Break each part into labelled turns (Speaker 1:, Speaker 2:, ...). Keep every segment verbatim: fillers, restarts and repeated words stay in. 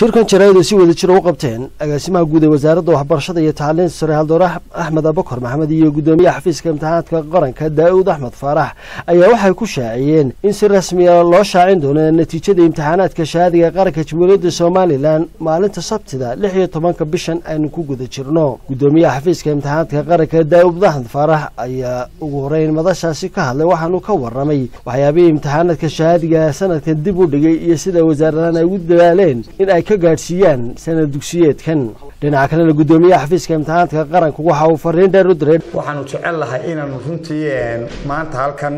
Speaker 1: shirkan jaraa'id si wada jir u qabteen agaasimaha guud ee wasaaradda waxbarashada iyo tacliinta sare Haldoor Axmed Abubakar Maxamed iyo gudoomiyaha xafiiska imtixaanaadka qaranka Daawud Axmed Faarax ayaa waxay ku shaaciyeen in si rasmi ah loo shaacin doono natiijada imtixaanaadka shahaadiga qaranka Jamhuuriyadda Soomaaliland maalinta Sabtida lix iyo tobanka bishan aynu ku guda jirno. Gudoomiyaha xafiiska imtixaanaadka qaranka Daawud Axmed Faarax ayaa ugu horeyn madashaasi ka hadlay waxaanu ka waramay waxyaabihii imtixaanaadka shahaadiga sanadkan dib u dhigay iyo sida wasaaraddan ay u dadaaleen in ay ka gaarsiiyaan sanad dugsiyeedkan. dhinaca kale gudoomiyaha xafiiska imtixaanaadka qaranka waxa uu fariin dheer u diray
Speaker 2: waxaanu jecel lahay inaan runtii maanta halkan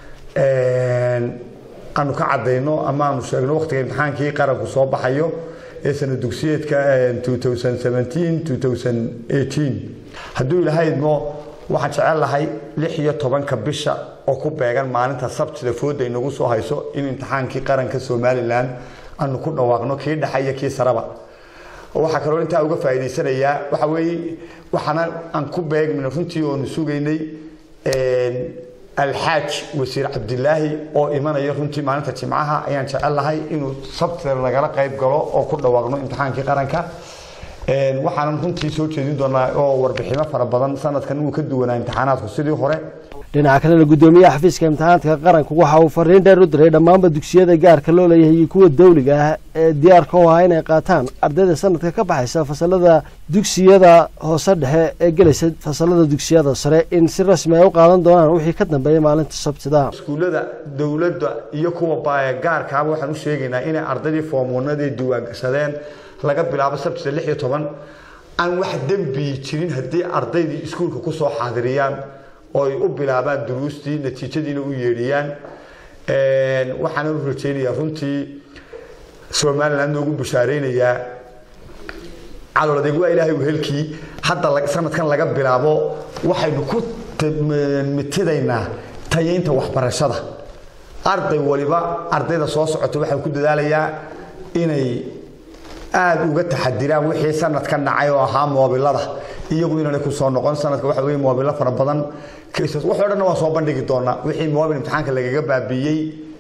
Speaker 2: ee aanu ka cadeyno ama aanu sheegno waqtiga imtixaankii qaranku soo baxayo ee sanad dugsiyeedka two thousand seventeen two thousand eighteen hadduu ilahaydmo waxaan jecel lahay lix iyo tobanka bisha oo ku beegan maalinta Sabtida fooda inagu soo hayso in imtixaankii qaranka Soomaaliland aanu ku dhawaaqno kii dhaxaya kii saraba waxa kale oo inta uga faa'iideysanaya waxa weey waxana aan ku beegmin runtii oo suugaynay ee alxaaj wasiir Cabdillaahi oo imanaya runtii maalinta Jimcaha ayaan jecel lahay inuu Sabtida laga qayb galo oo ku dhawaaqno imtixaankii qaranka ee waxaan runtii soo jeedin doonaa oo warbixino fara badan sanadkan uu ka duwanaa imtixaanaadku sidii hore. dhinaca kale gudoomiyaha xafiiska imtixaanaadka qaranka waxa uu fariin dheer u diray dhammaan dugsiyada gaarka loo leeyahay kuwa dawliga ah ee diyaarka u ah inay qaataan ardayda sanadka ka baxaysa fasalada dugsiyada hoose dhexe ee galaysa fasalada dugsiyada sare in si rasmi ah u qaadan doonaan wixii ka dambeeyay maalinta Sabtida. iskuulada dawladda iyo kuwa baaya gaarka ah waxaan u sheegaynaa in ardaydii foomoonaday diiwaan gashadeen laga bilaabo Sabtida lix iyo toban aan wax dambi jirin hadii ardaydii iskuulka ku soo xaadiriyaan oo ay u bilaabaan duruustii natiijadiina u yeedhiyaan ee waxaan u rajaynayaa runtii Soomaaliland ugu bishaareynaya calooladeeg waa Ilaahay u helkii hadda sanadkan laga bilaabo waxaynu ku mitidaynaa tayeynta waxbarashada arday waliba ardayda soo socota waxa ku dadaalayaa inay aad uga taxadiraan wixii sanadkan dhacay oo ahaa moobilada iyagu inay ku soo noqon sanadka waxa weey moobilo fara badan kiisas waxa dhan waa soo bandhigi doona wixii moobil imtixaanka lagaga baabiyay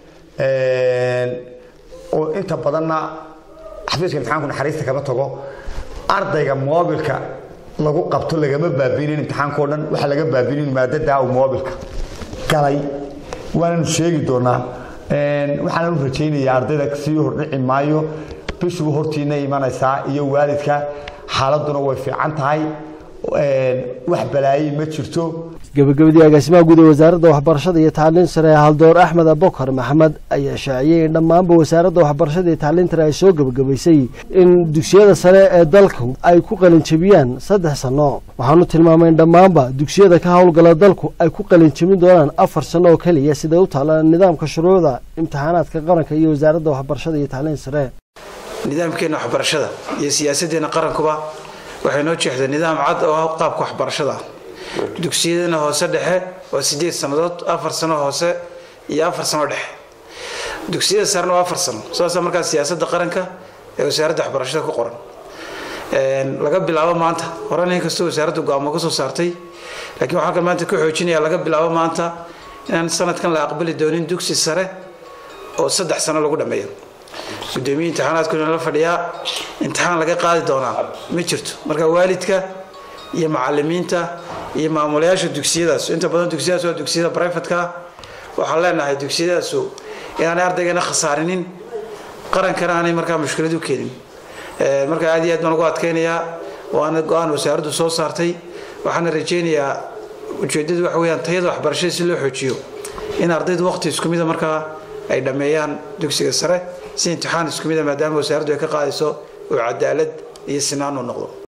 Speaker 2: ee oo inta badanna xafiiska imtixaanku naxariista kaba tago ardayga moobilka lagu qabto lagama baabinin imtixaanka oo dhan waxa laga baabinin maadada oo moobilka galay waan sheegi doonaa ee waxaan u rajaynayaa ardayda si hordhici maayo bishu hortiina imanaysa iyo waalidka xaaladuna way fiican tahay ee wax balaayay ma jirto.
Speaker 1: gabagabadii agaasimaha guud ee wasaaradda waxbarashada iyo tacliinta sare Haldoor Axmed Abubakar Maxamed ayaa shaaciyay in dhammaan wasaaradda waxbarashada iyo tacliinta ay soo gabagabaysay in dugsiyada sare ee dalku ay ku qalin jabiyaan saddex sano. waxaanu tilmaamay in dhammaanba dugsiyada ka hawlgala dalku ay ku qalin jabin doonaan afar sano oo kaliya sida u taalaan nidaamka shuruucda imtixaanaadka qaranka iyo wasaaradda waxbarashada iyo tacliinta sare.
Speaker 3: nidaamkeena waxbarashada iyo siyaasadeena qarankuba waxay noo jeexday nidaam cad oo qaabka waxbarashada dugsiyada hoose dhexe oo sideed sanadood afar sano hoose iyo afar sano dhexe dugsiyada sarna afar sano saas markaa siyaasadda qaranka ee wasaaradda waxbarashada ku qoran ee laga bilaabo maanta horena inkastoo wasaaraddu go'aamo ka soo saartay laakiin waxa ka maanta ku xoojinaya laga bilaabo maanta in sanadkan la aqbali doonin dugsi sare oo saddex sano lagu dhameeyo gudoomiyaha imtixaanaadku la fadhiyaa imtixaan laga qaadi doonaa ma jirto marka waalidka iyo macallimiinta iyo maamulayaasha dugsiyadaas inta badan dugsiyadaas waa dugsiyada private-ka waxaan leenahay dugsiyadaas inaan ardaygeena khasaarinin qarankana aanay markaa mushkilad u keenin ee marka aad iyo aad baan ugu adkeynayaa waana go'aan wasaaraddu soo saartay waxaan rajaynayaa ujeedadu waxa weeyaan tayada waxbarashada si loo xoojiyo in ardaydu waqti isku mid ah markaa ay dhameeyaan dugsiga sare si imtixaan isku mid ah maadaama wasaaraddu ay ka qaadayso oo cadaalad iyo sinaan u noqdo.